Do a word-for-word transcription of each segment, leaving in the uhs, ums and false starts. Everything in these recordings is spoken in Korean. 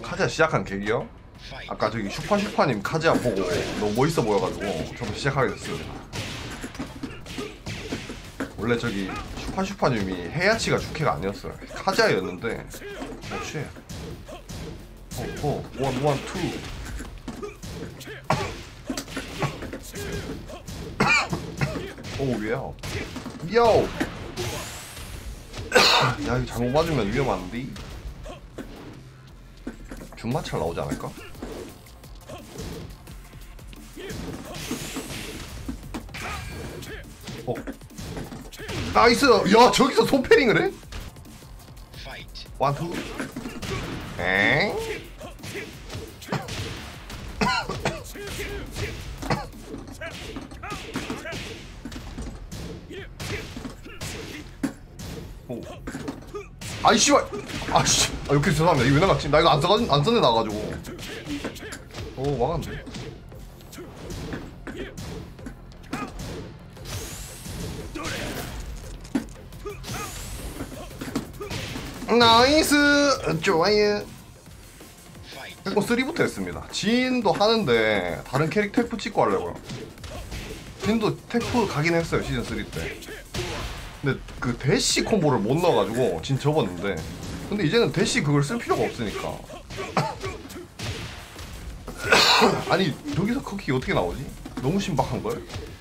카즈야 시작한 계기요? 아까 저기 슈파슈파님 카즈야 보고 너무 멋있어 보여가지고 저도 시작하게 됐어요. 원래 저기 슈파슈파님이 헤야치가 주캐가 아니었어요. 카즈야였는데 역시 어, 원, 원, 투 오, 예. 요! 야, 이거 잘못 맞으면 위험한데? 준마찰 나오지 않을까? 어. 나이스! 야, 저기서 손패링을 해? 원, 투. 엥? 오. 아이 씨발. 아씨. 아 이렇게 죄송합니다. 이거 왜 나갔지? 나 이거 안 써가 안 써내 나가지고. 오 막았네. 나이스. 좋아요. 백번 삼부터 했습니다. 진도 하는데 다른 캐릭 테프 찍고 하려고요. 진도 테프 가긴 했어요 시즌 삼 때. 근데 그 대시 콤보를 못 넣어가지고 진 접었는데 근데 이제는 대시 그걸 쓸 필요가 없으니까 아니 여기서 커키 어떻게 나오지? 너무 신박한걸?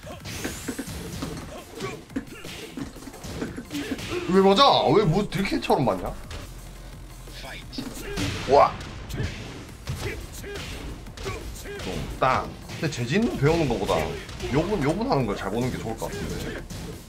왜 맞아? 왜 뭐 딜캐처럼 맞냐? 와! 땅! 근데 재진 배우는 것보다 요분 요분 하는 걸 잘 보는 게 좋을 것 같은데.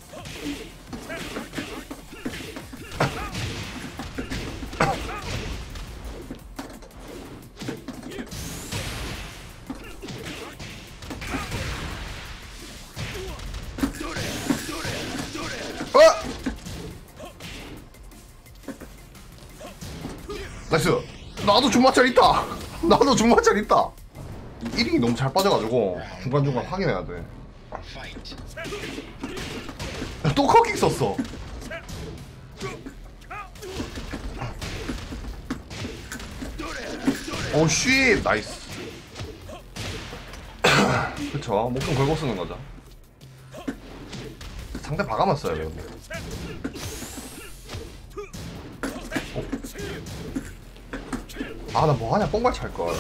나이스! 나도 중마찰 있다! 나도 중마찰 있다! 일 인이 너무 잘 빠져가지고 중간중간 확인해야 돼. 또 커킥 썼어! 오 쉣! 나이스. 그쵸, 목숨 걸고 쓰는 거죠. 상대 박아만 써야 돼요. 아, 나 뭐하냐, 뽕발 찰걸.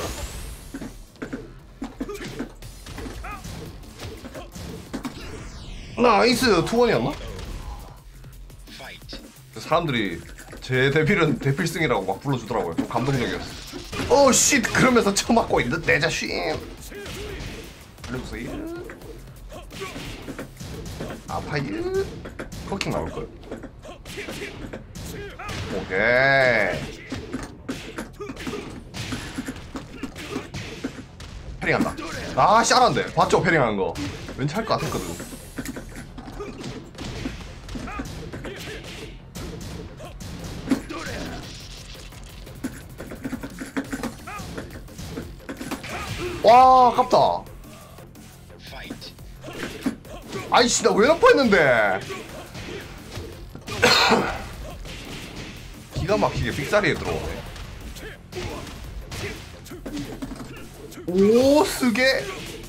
나이스! 투원이었나? 사람들이 제 데뷔는 데필승이라고 막 불러주더라고요. 좀 감동적이었어. 오, 쉿! 그러면서 쳐맞고 있는 내 자신! 알려주세요. 아파유. 커킹 나올걸. 오케이. 패링한다. 아, 샤란데. 봤죠? 패링하는 거. 왠지 할 것 같았거든. 와, 아깝다. 아이씨, 나 왜 너프 했는데? 기가 막히게 빅사리에 들어오네. 오, 쓰게.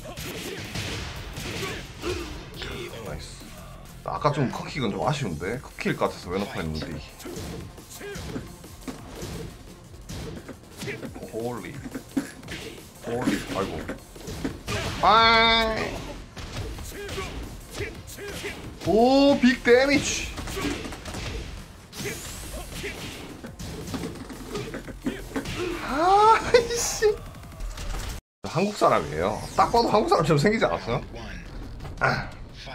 나이스. 아까 좀 커킥은 좀 아쉬운데? 커킥일 것 같아서 왜 너프 했는데. 홀리. 홀리. 아이고. 아이. 오, 빅 데미지. 아이씨. 한국 사람이에요. 딱 봐도 한국 사람처럼 생기지 않았어요? 아.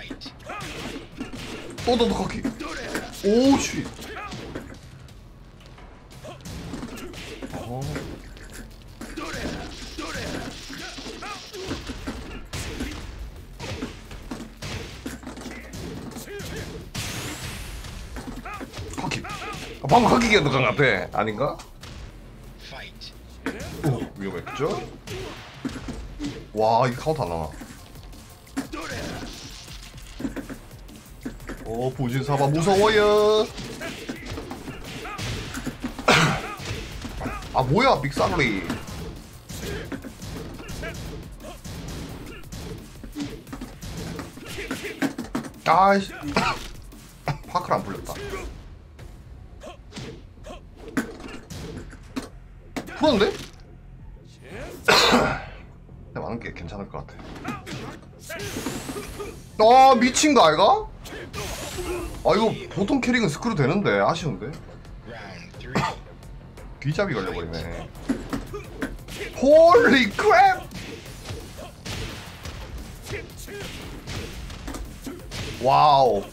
또또또 커키. 오, 씨. 어. 커키. 아, 방금 커키였던 것 같아. 아닌가? 오, 위험했죠? 와, 이 카운트 안 나와. 어, 부진사바 무서워요. 아, 아 뭐야 빅살리. 아이씨 파크를 안 풀렸다. 풀었는데? 근데 많은 게 괜찮을 것 같아. 아 미친 거 아이가? 아 이거 보통 캐릭은 스크류 되는데 아쉬운데. 귀잡이 걸려버리네. 홀리 크랩! 와우.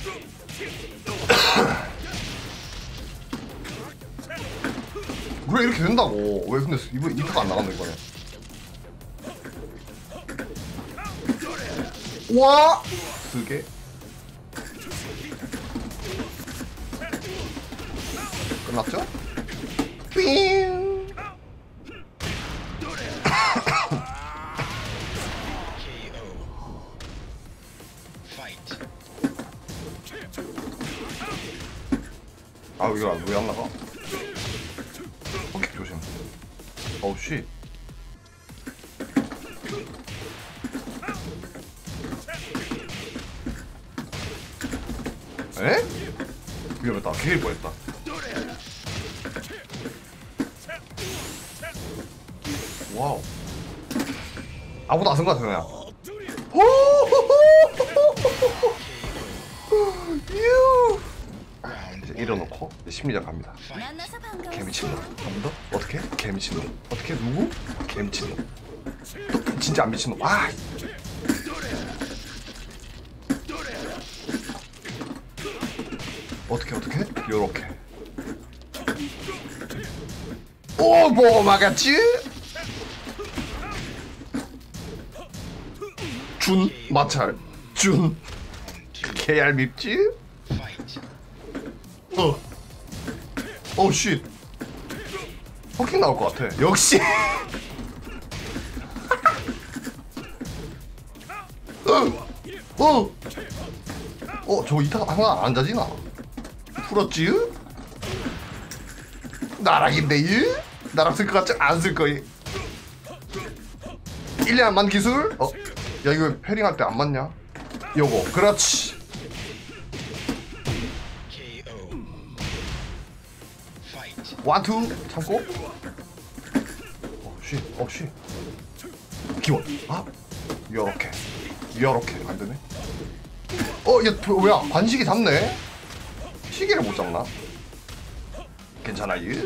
그래 이렇게 된다고. 왜 근데 이번 이타가 안 나갔네 이번에. 와! 쓰게. 끝났죠? 삥! 아 이거 왜 안 나가? 오케이 조심. 어우 씨. 에? 위험했다. 개일 뻔했다. 와우. 아무도 안 쓴 것 같아 그냥. 유. 이제 일어놓고 이제 심리전 갑니다. 개미친놈. 한 번 더? 어떻게? 개미친놈. 어떻게? 누구? 개미친놈. 또 진짜 안 미친놈. 아. 어떻게 어떻게? 요렇게. 오, 뭐 막았지? 준 마찰. 준. 개알 밉지? 어. 오 쉿. 호킹 나올 것 같아. 역시. 어. 어. 어, 저거 이타 하나 안 자지나? 풀었지? 나락인데요? 나락 쓸 것 같지? 안 쓸 거이. 일 년 안 만 기술? 어? 야 이거 패링할 때 안 맞냐? 요거 그렇지. 원투 참고. 어씨 어씨 기원. 아 요렇게 요렇게 안되네. 어야 뭐야 관식이 잡네. 시계를 못 잡나? 괜찮아요.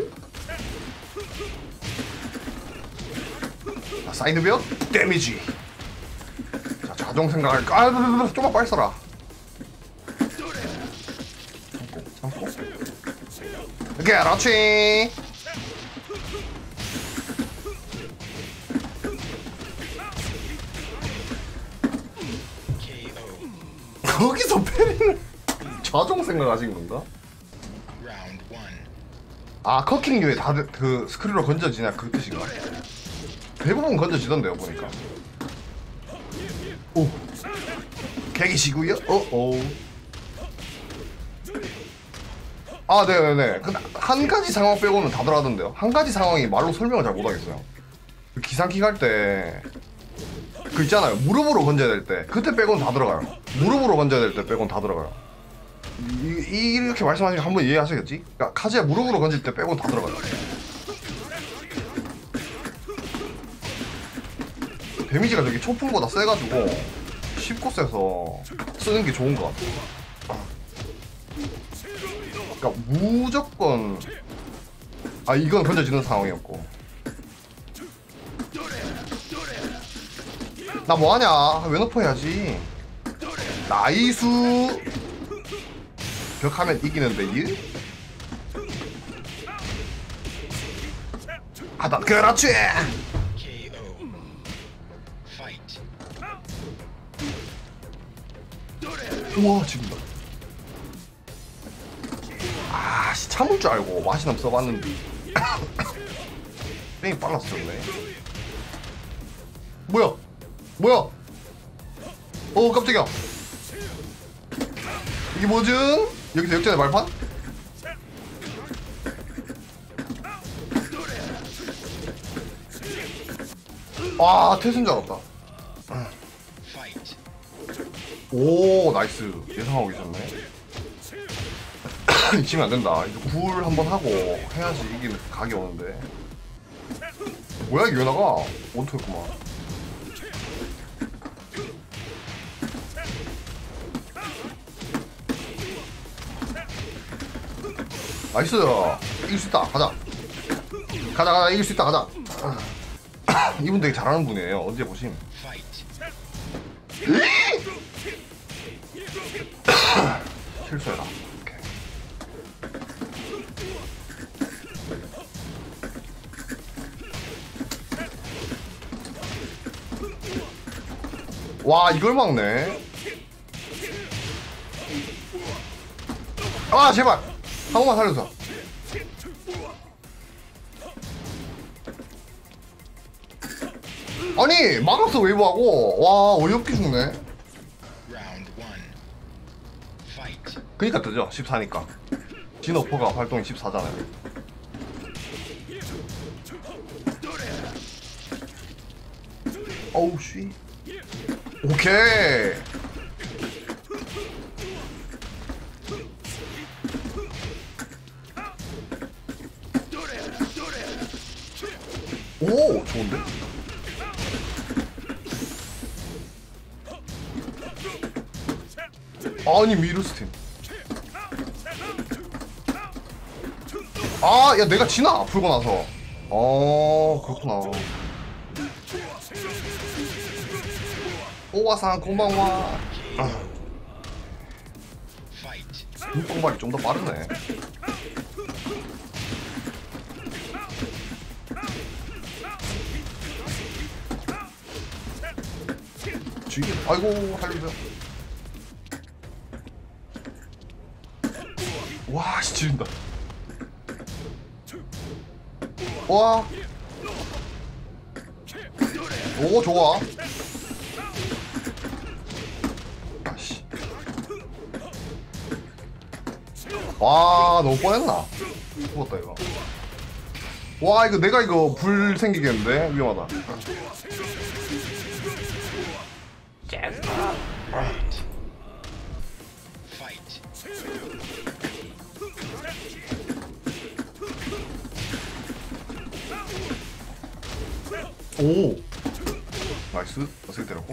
자, 사이드벽 데미지. 자 자동 생각할까? 아 좀만 빨리 써라. 참고 참고. 그렇지. 거기서 패링을 자동 생각하신 건가? 아 커킹류에 다들 그 스크류로 건져지냐 그 뜻인가? 대부분 건져지던데요 보니까. 오 개기시구요? 어어. 아 네네네. 근데 한 가지 상황 빼고는 다 들어가던데요. 한 가지 상황이 말로 설명을 잘 못하겠어요. 그 기상킥 할 때 그 있잖아요. 무릎으로 건져야 될 때 그때 빼고는 다 들어가요. 무릎으로 건져야 될 때 빼고는 다 들어가요. 이, 이렇게 말씀하시면 한번 이해하시겠지? 그러니까 카즈야 무릎으로 건질 때 빼고는 다 들어가요. 데미지가 저기 초풍보다 세가지고 쉽고 세서 쓰는 게 좋은 것 같아. 그러니까 무조건 아 이건 건져지는 상황이었고. 나 뭐하냐? 왼오퍼 해야지. 나이수. 벽하면 이기는데 이? 하다 그렇지. 우와 지금다. 아씨 참을 줄 알고 맛이 남 써봤는데 뺑이 빨랐었네. 뭐야 뭐야. 어 깜짝이야. 이게 뭐지? 여기서 역전의 말판? 아 태순 줄 알았다. 오 나이스. 예상하고 있었네. 지면 안 된다. 이거 굴 한번 하고 해야지 이기는 각이 오는데. 뭐야 이게 왜 나가? 원투였구만. 나이스. 이길 수 있다. 가자. 가자 가자 이길 수 있다. 가자. 이분 되게 잘하는 분이에요. 언제 보심. 실수해라. 오케이. 와 이걸 막네. 아 제발 한 번만 살려줘. 아니 막았어 웨이브하고. 와 어이없게 죽네. 그니까 뜨죠. 십사니까 진어퍼가 활동이 십사잖아요. 어우 씨. 오케이. 오 좋은데? 아니 미르스틴. 아, 야 내가 지나 풀고 나서. 어, 그렇구나. 오와상 고마워. 눈뽕발이 좀 더 빠르네. 쥐. 아이고 살려줘. 와, 씨 지린다. 와. 오 좋아. 아씨. 와 너무 뻔했나? 죽었다 이거. 와 이거 내가 이거 불 생기겠는데 위험하다. 오 나이스. 어떻게 때렸고?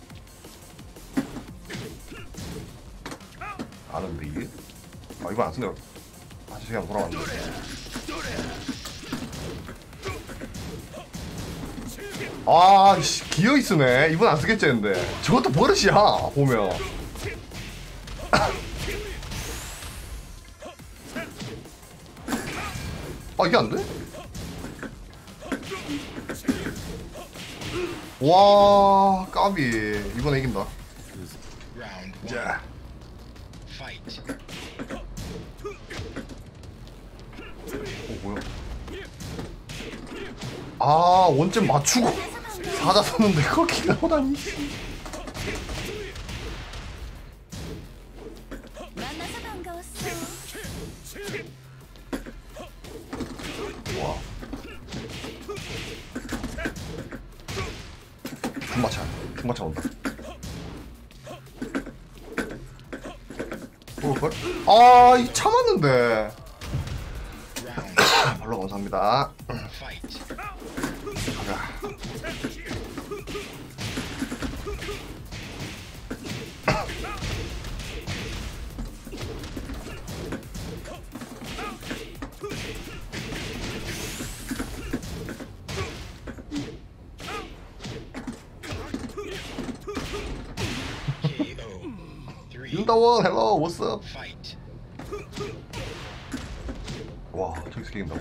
아는데 이게? 아 이거 안 쓰네. 다시 그냥 돌아왔네. 아 씨, 기어이 쓰네. 이분 안 쓰겠지 했는데 저것도 버릇이야 보면. 아 이게 안 돼? 와 까비. 이번에 이긴다. 자. 오 뭐야? 아 원점 맞추고 사자 섰는데 거기가 오다니. 와. 중마차 중마차 온다. 볼걸? 아, 이 참았는데. 별로 감사합니다. 가자. 윤다원 헬로 what's 와 저기서 이긴다고?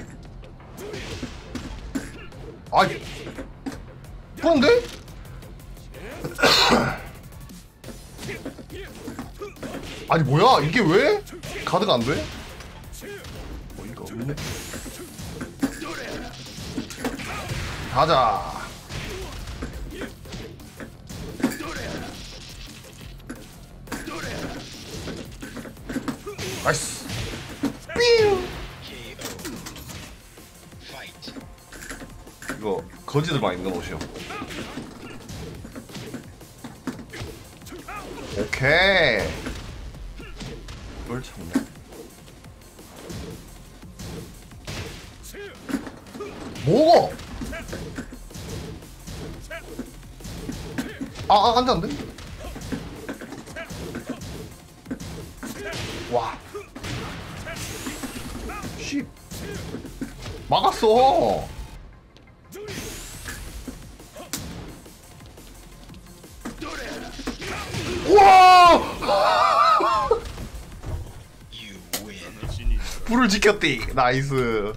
아이 그런데? 아니 뭐야 이게 왜? 가드가 안 돼? 어이가 없네. 가자. 나이스. 삐우. 이거 거지들만 입는 옷이요. 오케이. 이걸 참네. 뭐고? 아, 아, 안 돼, 안 돼. 와. 씨. 막았어. 우와! 불을 지켰디. 나이스.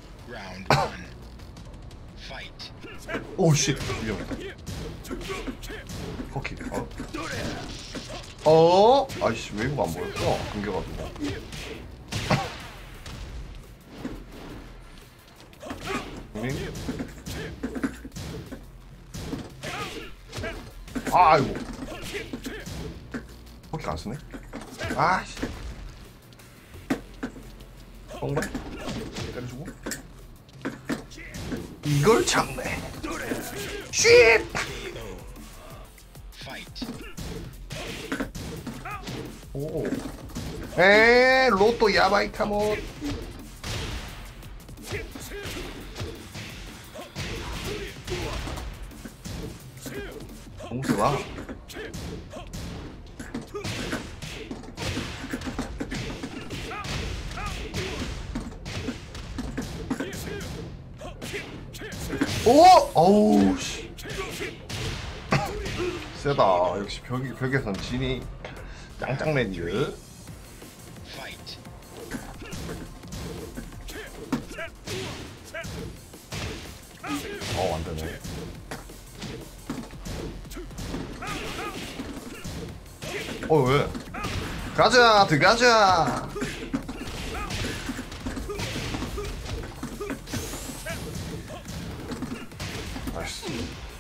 오, 씨. 위험하다. 커키. 어? 어? 아이씨, 웨이브가 안 보였어. 끊겨가지고. 응? 아, 아이고. 커키가 안 쓰네? 아이씨. 뻥발? 때려주고. 이걸 참네. 쉿! 오. 에 로또 야바이카모. 공수와. 오! 어우 씨. 세다. 역시 벽, 벽에선 진이 짱짱맨이를. 어, 안되네. 어, 왜? 가자! 들어가자! 나이스.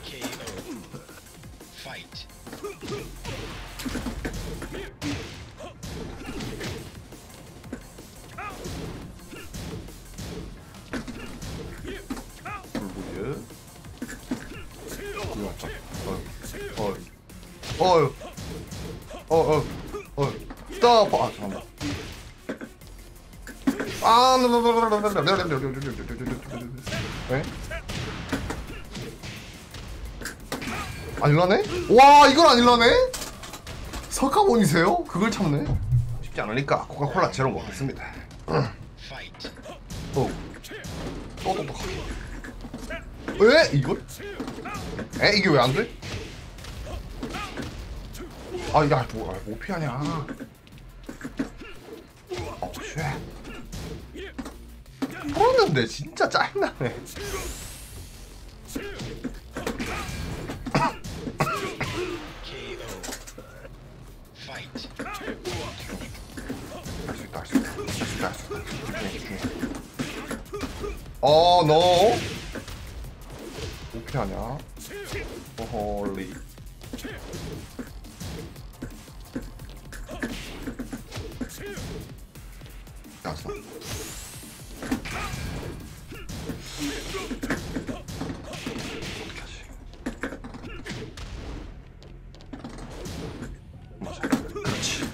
불부유. 이거 맞죠? 어, 어, 어, 어, 어, 스톱! 아, 잠깐만. 아, 왜? 안 일어나네? 와, 이걸 안 일어나네? 석가모니세요? 그걸 참네? 쉽지 않으니까 코카콜라 제로 먹겠습니다. 또, 또 똑똑하게. 왜? 이걸? 에? 이게 왜 안 돼? 아, 야, 뭐, 아, 뭐 피하냐. 어, 쉣. 풀었는데 진짜 짜증나네. 할 수 있다, 할 수 있다. 할 수 있다, 할 수 있다. 어, 너? 뭐 피하냐? 어헐리. 나왔어. 어떻게 하지? 맞아. 그렇지.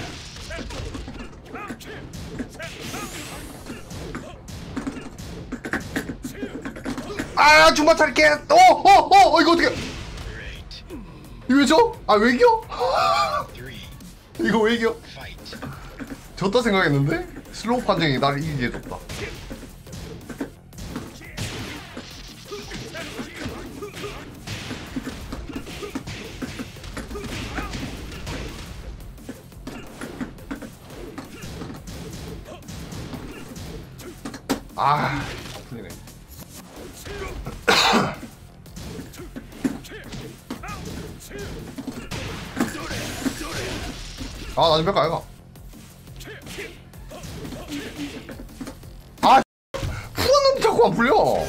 아, 중반 차릴게. 어, 어, 어, 어, 이거 어떻게? 이거 왜죠? 아, 왜 이겨? 이거 왜 이겨? 졌다 생각했는데 슬로우 판정이 나를 이기게 해줬다. 아, 아프네. 아, 나 좀 뺄까, 이거. 아, 풀었는데 자꾸 안 풀려.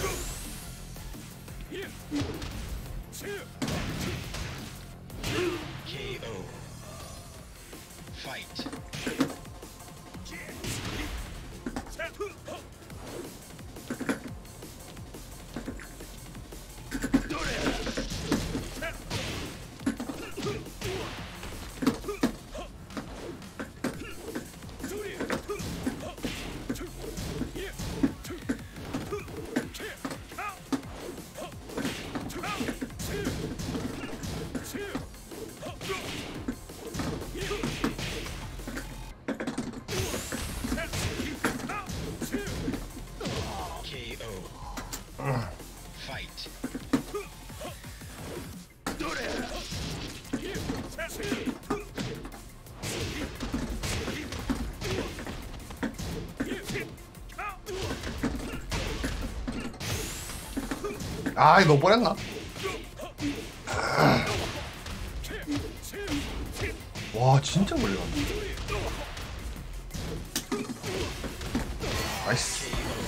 아, 이거 너무 뻔했나? 와, 진짜 멀리 갔네. 나이스.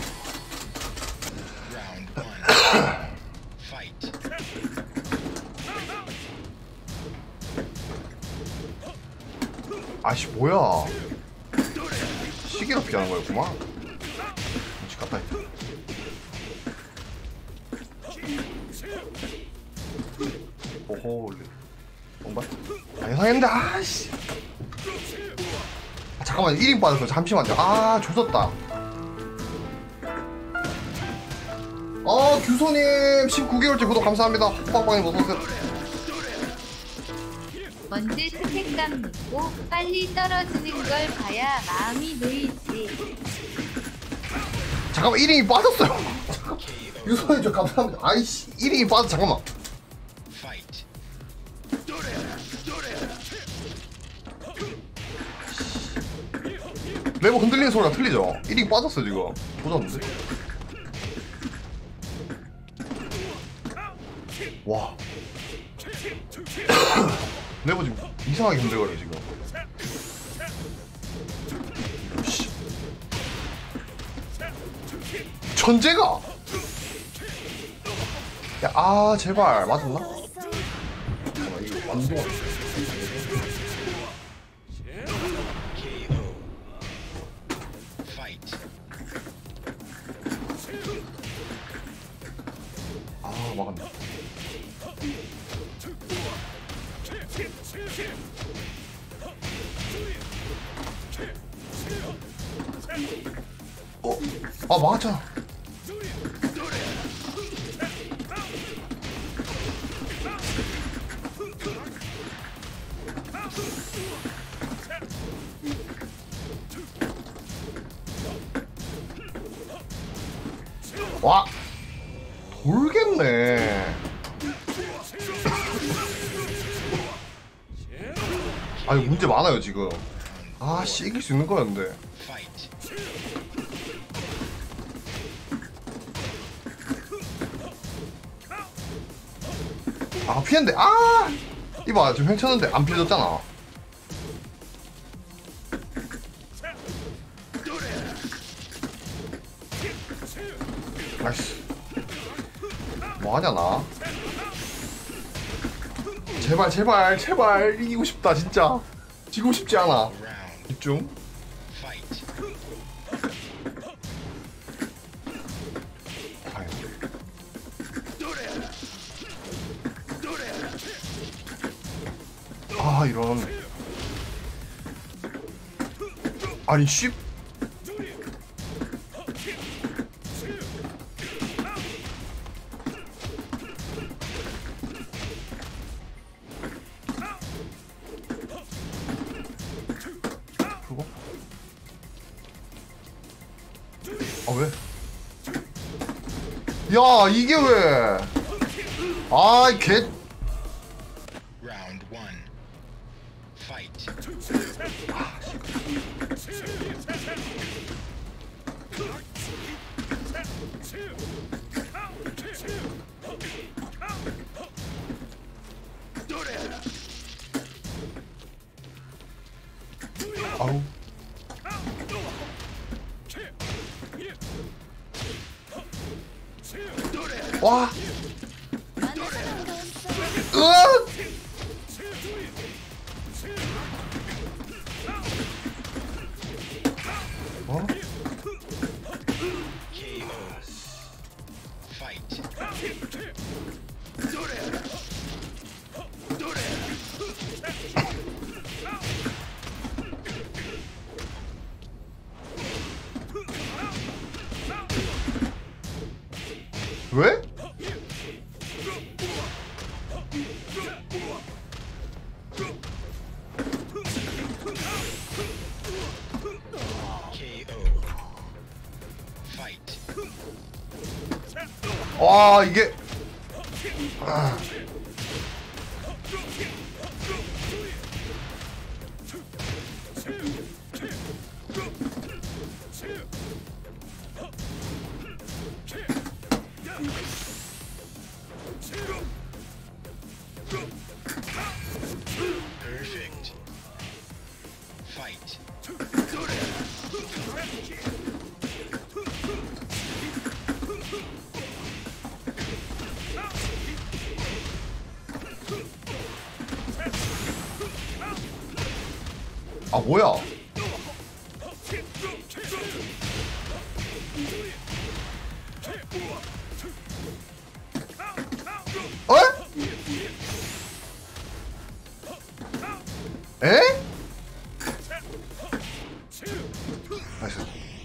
아씨, 뭐야. 시기로 피하는 거였구만. 그렇지, 갔다 했다. 오호, 뭔가? 아, 예상했는데, 아씨. 아, 잠깐만, 일 인 빠졌어. 잠시만요. 아, 조졌다. 어, 규소님, 십구 개월째 구독 감사합니다. 호박빵님 어서오세요. 먼저 스택감 믿고 빨리 떨어지는 걸 봐야 마음이 놓이지. 잠깐만, 일 인이 빠졌어요. 유소님 저 감사합니다. 아이씨, 일 인이 빠졌어. 잠깐만. 레버 흔들리는 소리가 틀리죠? 일 인 빠졌어 지금. 조졌는데? 와. 레버 지금 이상하게 흔들거려 지금. 씨. 천재가! 야, 아 제발 맞았나? 잠깐만, 이거 완전 아 막았네. 어? 아 막았잖아. 와! 돌겠네. 아니 문제 많아요 지금. 아씨, 이길 수 있는 거였는데. 아 피했는데. 아 이봐 지금 횡쳤는데 안 피해졌잖아. 나이스. 뭐하냐 나. 제발 제발 제발 이기고 싶다 진짜. 지고 싶지 않아. 집중. 아 이런. 아니 쉽. 그거? 아 왜? 야 이게 왜? 아이 개. 아우. 와. 으악. 어? 왜? 와 이게 아. Perfect. Fight. 아 뭐야? 어? 에? 나이스.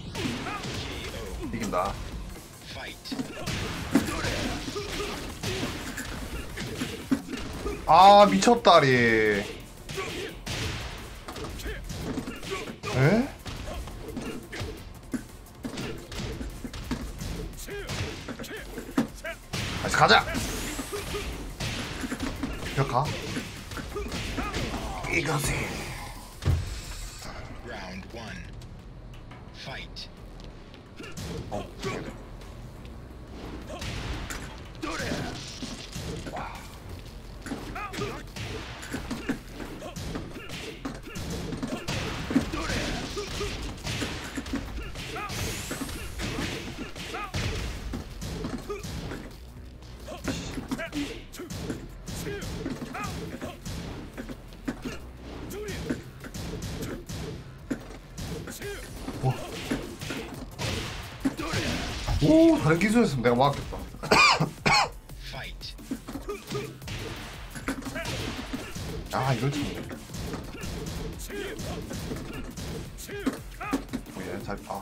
이긴다. Fight. 아 미쳤다리. 에? 다시 가자. 이거 가. 이거지. Round one. Fight. 어. 오, 다른 기술이었으면 내가 막았겠다. Fight. 아, 이걸 참네. 오, 얘 잘, 아.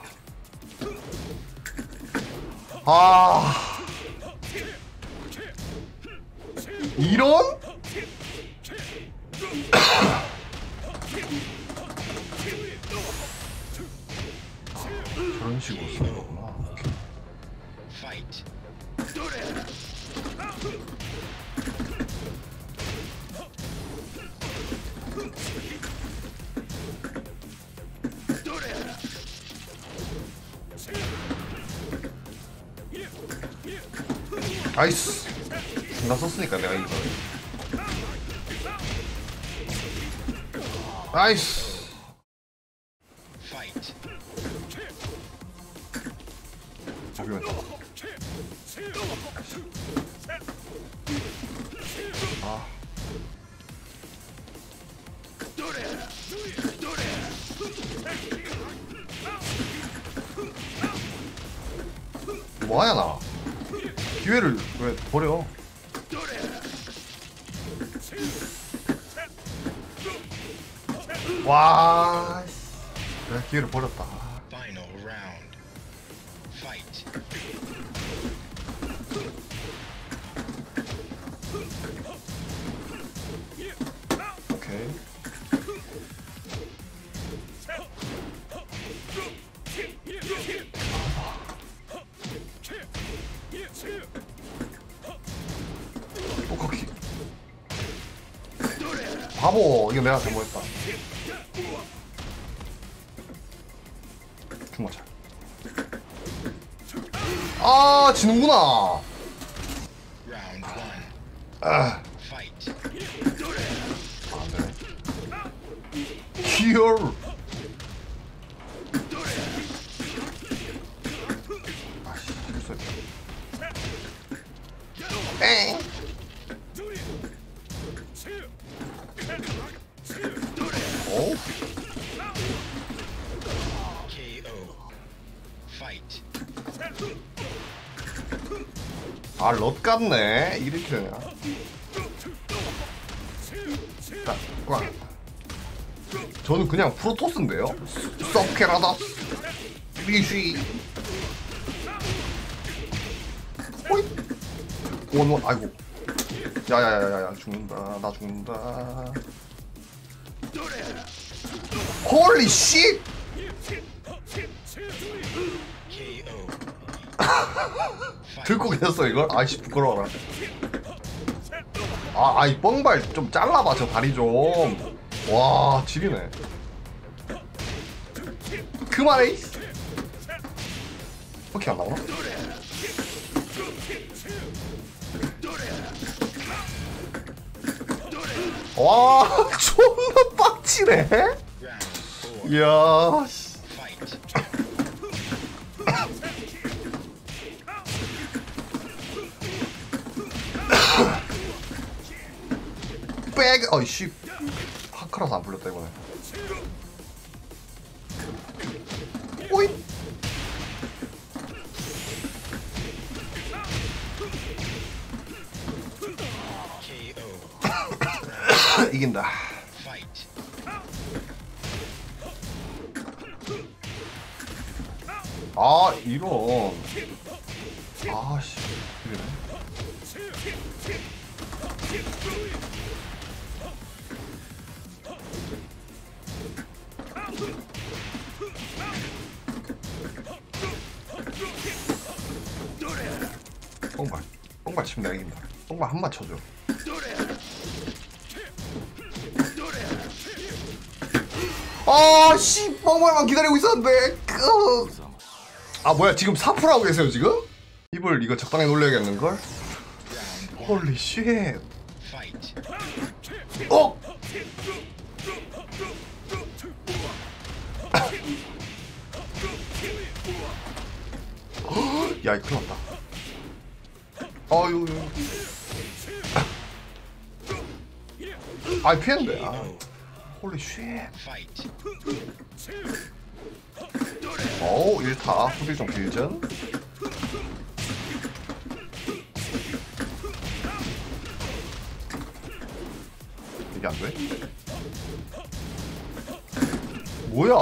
아. 이런? 저런 식으로 쓰는 거구나. 오케이. Fight. 나이스. 나 썼으니까 내가 이거. 나이스. Fight. 저기만. 아. 뭐하냐 나. 기회를 왜 버려? 와, 씨. 내가 기회를 버렸다. Final round. Fight. 오케이. 포커킥. 바보, 이거 내가 잘못했다. 중마차. 아, 지는구나. Round one. 아, Fight. 안 되네. 히어. 아씨, 실수했다. 엥. 어? K O. Fight. 아, 럿 같네. 이렇게 되냐. 자, 꽝. 저는 그냥 프로토스인데요. 썩케라다. 리쉬. 호잇. 원원. 아이고. 야야야야야, 죽는다. 나 죽는다. 홀리 씨. K O. 듣고 계셨어 이걸? 아이씨 부끄러워라. 아, 아이 뻥발 좀 잘라봐 저 다리 좀. 와 지리네. 그만해. 어떻게 안 나오나? 와 존나 빡치네. 이야. Fight. 백. 어이씨. 하크라서 안 풀렸다 이번에. 오이. K O. 이긴다. Fight. 아 이런. 아씨. 이러네. 뽕발 뽕발 치면 내가 이긴다. 뽕발 한 번 쳐줘. 아씨 뽕발만 기다리고 있었는데. 끄. 아 뭐야 지금 사 퍼센트 하고 계세요 지금? 입을 이거 적당히 놀려야겠는걸? 홀리 쉣. Fight. 어? 야 이거 큰일 났다. 아유. 아 피했는데. 아. 홀리 쉣. Fight. 오 일 타 후딜 길전. 이게 안 돼? 뭐야?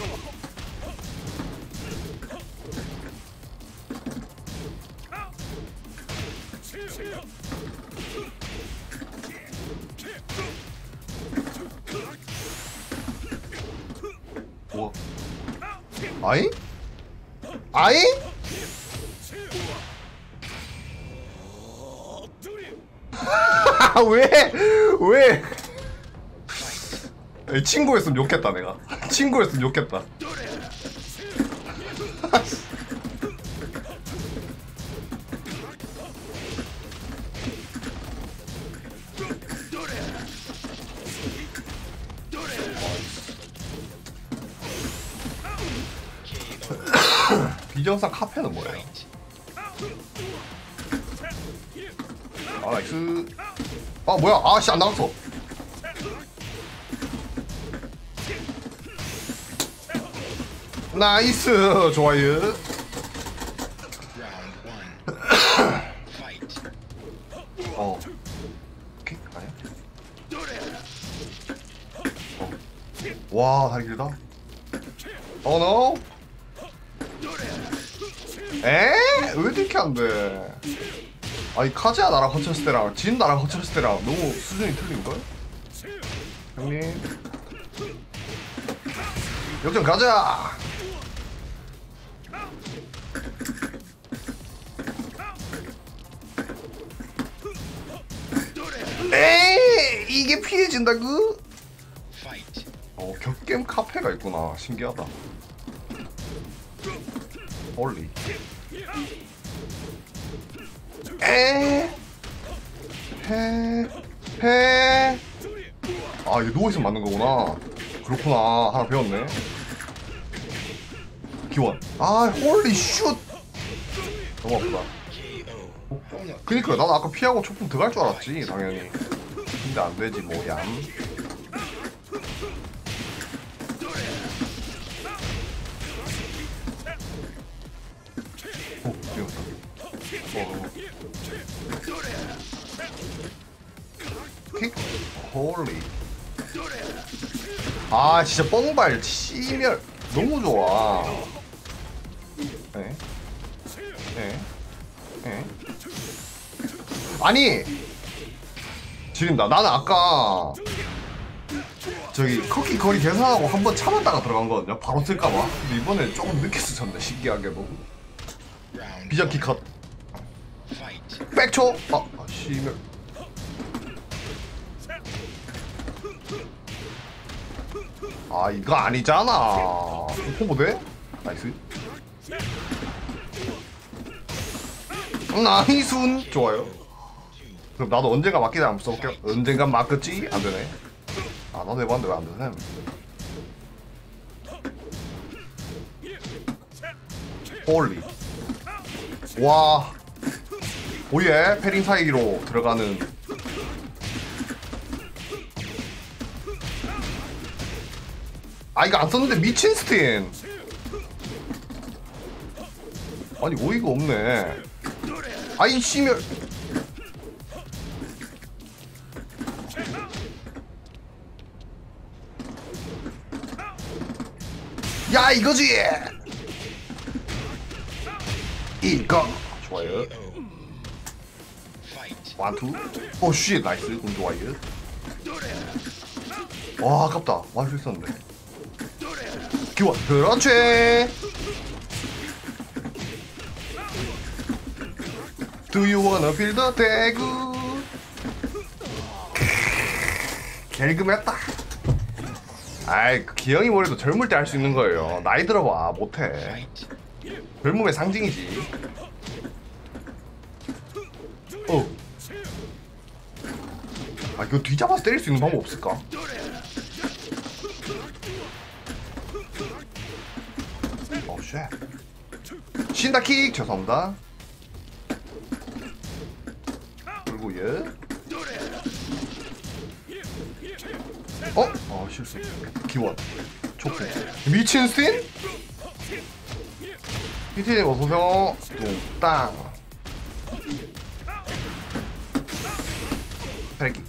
뭐? 아이? 아이? 왜? 왜? 에이, 친구였으면 욕했다 내가. 친구였으면 욕했다. 비정상 카페는 뭐야? 아 나이스. 아 뭐야? 아씨 안 나갔어. 나이스 좋아요. Round one. Fight. 어. 오케이 아니야. 어. 와 다리 길다. 어 노. 에? 왜 이렇게 안 돼? 아니 카즈야 나랑 허쳤을 때랑 진 나랑 허쳤을 때랑 너무 수준이 틀린걸? 형님 역전 가자! 에이 이게 피해진다고? Fight. 어 격겜 카페가 있구나. 신기하다. 홀리 에 해, 해. 아, 이게 누워있으면 맞는 거구나. 그렇구나. 하나 배웠네. 기원. 아, 홀리 슛. 너무 아프다. K O. 그니까, 나는 아까 피하고 초풍 들어갈 줄 알았지, 당연히. 근데 안 되지, 뭐, 얌. 오, 배웠다. 어, 어. 킥? 홀리. 아 진짜 뻥발 치멸 너무 좋아. 네. 네. 네. 아니 지린다. 나는 아까 저기 커키 거리 계산하고 한번 참았다가 들어간 거거든요. 바로 쓸까봐. 근데 이번에 조금 늦게 쓰셨네. 신기하게도. Round 비전키 컷. Fight. 백초. 아, 아 씨발. 아 이거 아니잖아. 콤보 돼? 나이스. 나이순 좋아요. 그럼 나도 언젠가 맞기다 한번 써볼게. 언젠가 맞겠지? 안 되네. 아 나도 해봤는데 왜 안 되네. 홀리. 와. 오예 패링 사이로 들어가는. 아 이거 안 썼는데 미친 스틴. 아니 어이가 없네. 아이 씨멸. 야 이거지. 이거 좋아요. Fight. 원투. 오쉣 나이스. 군 좋아요. 와 아깝다. 맞을 수 있었는데. 기원 그렇지. Do you wanna feel the 대구? 개그했다. 아이 기영이 머리도 젊을 때 할 수 있는 거예요. 나이 들어봐 못해. Fight. 젊음의 상징이지. 어. 아 이거 뒤잡아서 때릴 수 있는 방법 없을까? 어 쉣. 신다킥 죄송합니다. 그리고 얘. 어? 어 실수. 기원. 촉수. 미친 스틴? 피티님 어서오세요. 뚱땅. 패기.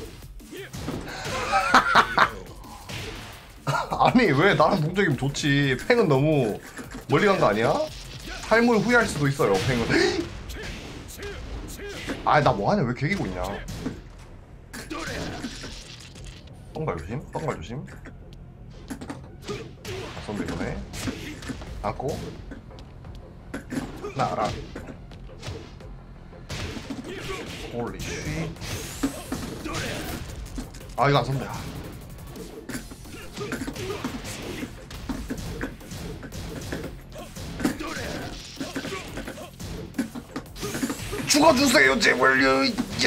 아니 왜 나랑 동적이면 좋지. 팽은 너무 멀리 간 거 아니야? 삶을 후회할 수도 있어요 팽은. 아 나 뭐하냐 왜 개기고 있냐. 뻥발 조심 뻥발 조심. 아 썸비 보네. 안고 나라. 홀리 쉬. 아 이거 안 선대. 죽어주세요 제발요.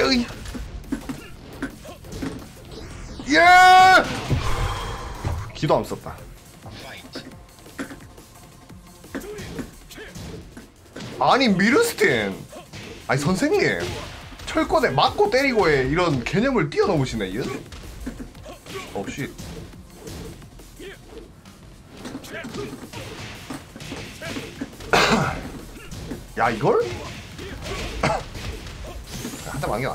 예. 기도 안 썼다. Fight. 아니 미르스틴. 아니 선생님 철권에 맞고 때리고에 이런 개념을 뛰어넘으시네 이. 어 쉿. 야 이걸? 한대 망이야.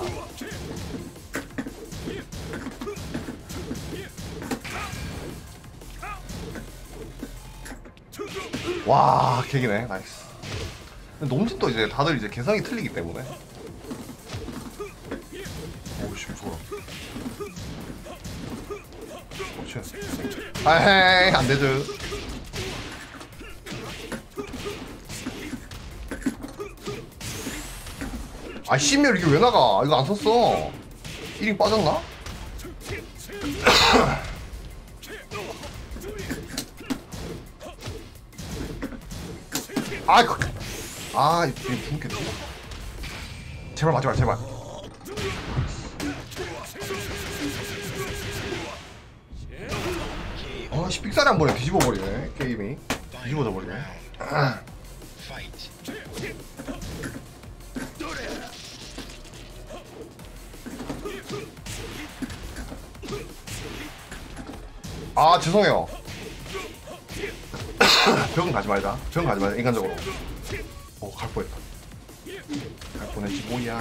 와 개기네. 나이스. 놈진도 이제 다들 이제 개성이 틀리기 때문에. 오씨 무서워. 그렇지. 아헤이 안되죠. 아 십멸 이게 왜 나가. 이거 안 썼어. 일 인 빠졌나? 아, 그, 아, 이거 죽겠지. 제발 맞지 마, 제발. 아, 씨, 삑사리 한 번에 뒤집어 버리네 게임이. 뒤집어져 버리네. 아. Fight. 아, 죄송해요. 벽은 가지 말자. 벽은 가지 말자. 인간적으로. 오, 갈 뻔했다. 갈 뻔했지 뭐야.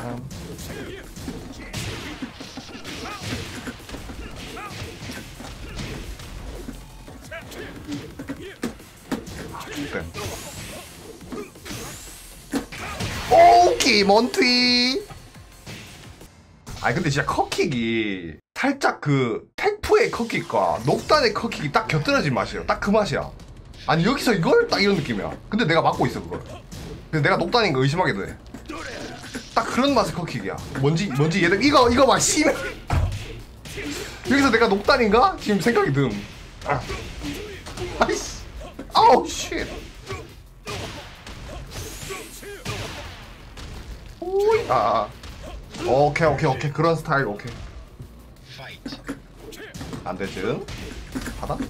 아, 죽겠다. 오케이, 몬트이. 아니 근데 진짜 컷킥이 살짝 그 텍프의 컷킥과 녹단의 컷킥이 딱 곁들여진 맛이에요. 딱 그 맛이야. 아니 여기서 이걸 딱 이런 느낌이야. 근데 내가 맞고 있어 그걸. 근데 내가 녹단인 거 의심하게 돼. 딱 그런 맛의 컷킥이야. 뭔지 뭔지 얘들 이거 이거 막 씨. 여기서 내가 녹단인가? 지금 생각이 듦. 아. 아이씨. 아우 쉣. 오이. 아, 아. 오케이 오케이 오케이 그런 스타일 오케이. Fight. 안 되지. 하다. 오케이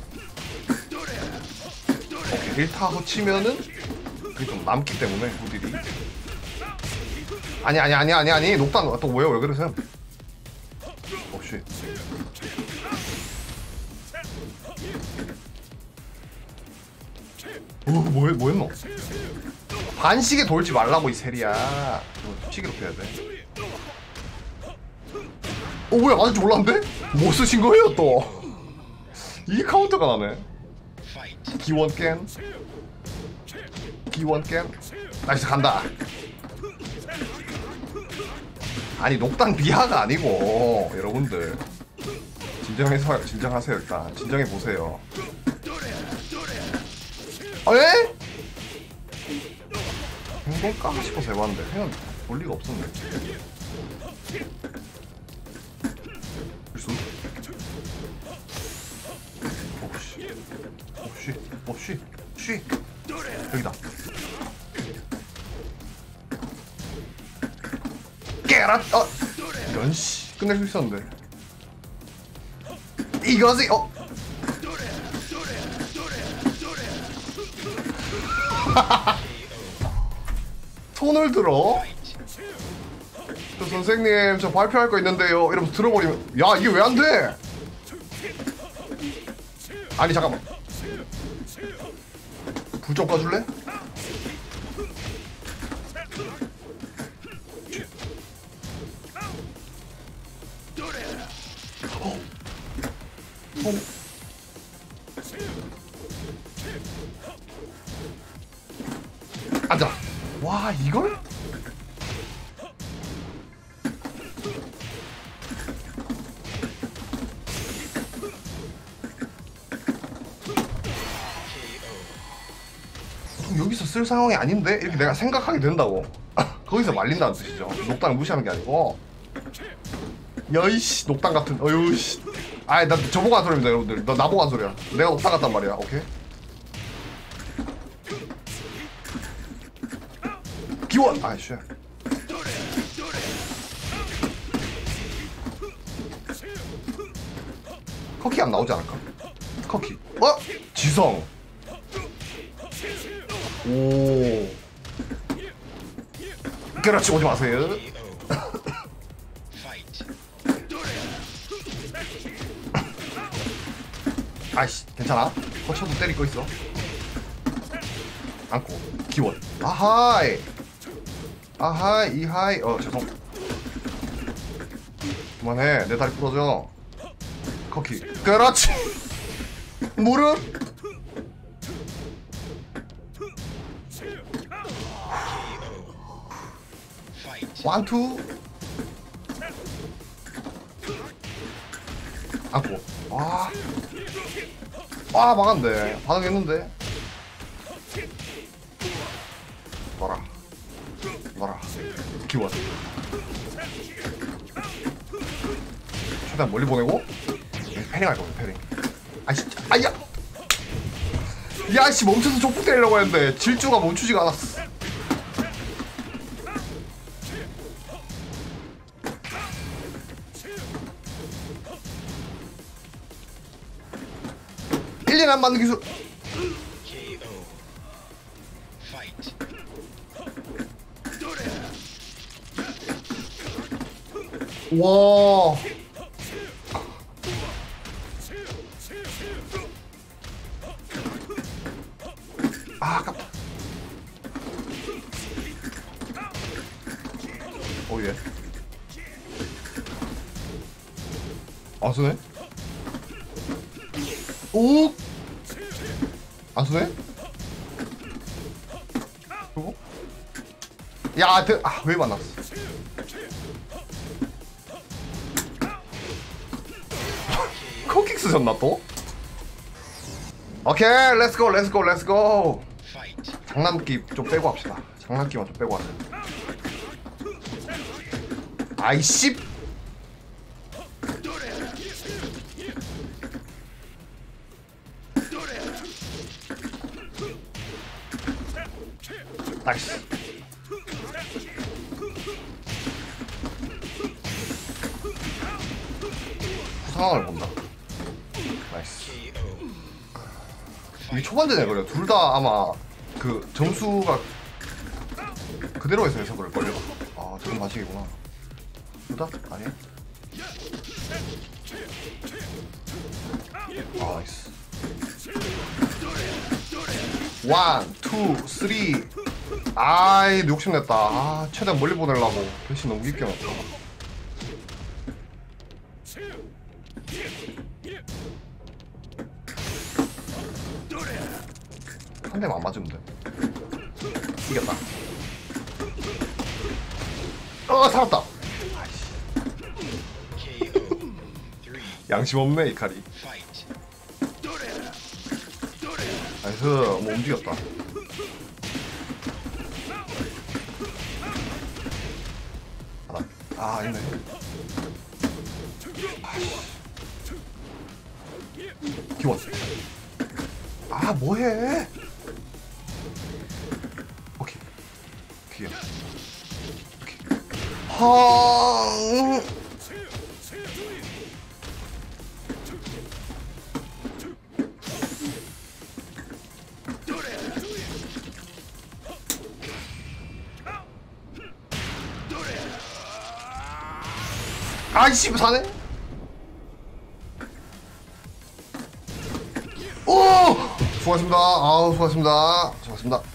일 타 후치면은 그게 좀 남기 때문에 후딜이. 아니 아니 아니 아니 아니 녹단 또 뭐야 왜 그러세요? 오씨. 오 뭐해 뭐했노? 반식에 돌지 말라고 이 세리야. 이거 시기로 해야 돼. 어 뭐야 맞을지 몰랐는데? 뭐 쓰신 거예요 또? 이 카운터가 나네. Fight. 기원 깬. 기원 깬. 나이스 간다. 아니 녹단 비하가 아니고 여러분들 진정해서 진정하세요 일단 진정해 보세요. 아 예? 행동까 싶어서 해봤는데 그냥 볼 리가 없었네. 실수. 오씨 오씨 오씨 쉬 여기다. 깨라. 어 이런 씨 끝낼 수 있었는데 이거지. 어 손을 들어. 저 선생님 저 발표할 거 있는데요 이러면서 들어버리면 야 이게 왜 안 돼? 아니 잠깐만 불 좀 꺼줄래? 어. 어. 앉아. 와 이걸? 여기서 쓸 상황이 아닌데? 이렇게 내가 생각하게 된다고. 거기서 말린다는 뜻이죠. 녹단을 무시하는 게 아니고. 여이씨 녹단 같은 어휴씨. 아이 나 저보고 한 소리입니다 여러분들. 너 나보고 한 소리야. 내가 녹단 같단 말이야. 오케이? 기원! 아이씨. 커키 안 나오지 않을까? 커키. 어? 지성. 오. 그렇지 오지 마세요. Fight. 아이씨 괜찮아. 거쳐도 때릴 거 있어. 안고 기원. 아하이. 아하이 이하이. 어 죄송. 그만해 내 다리 부러져. 커키. 그렇지. 무릎. 원투. 안고. 와. 와 막았네. 반응했는데. 놔라. 놔라. 기원. 최대한 멀리 보내고. 패링 할 거야 패링. 아이씨. 아야. 야씨 멈춰서 족폭 때리려고 했는데 질주가 멈추지가 않았어. 일 년 안 맞는 기술. K O. Fight. 와. 아, 아깝다. 오예. 안 쓰네? 오! 안 쓰네? 그리고? 야, 대, 아, 왜 만났어? 코킥 쓰셨나 또? 오케이, 렛츠고, 렛츠고, 렛츠고. Fight. 장난기 좀 빼고 합시다. 장난기만 좀 빼고 하자. 아이씨. 나이스. 상황을 본다. 나이스. 이게 초반전에 그래요. 둘 다 아마 그 점수가 그대로 해서 해서 그럴걸요. 아, 저건 반칙이구나. 둘 다? 아니야? 아, 나이스. 원, 투, 쓰리. 아이, 욕심냈다. 아, 최대한 멀리 보내려고. 대신 너무 깊게 넣었다. 한 대만 안 맞으면 돼. 이겼다. 어, 살았다. 양심 없네, 이카리. 나이스, 뭐 움직였다. 아, 있네. 기원. 아, 뭐해? 오케이. 귀여. 오케이. 하. 아이씨, 사네? 오! 수고하셨습니다. 아우, 수고하셨습니다. 수고하셨습니다.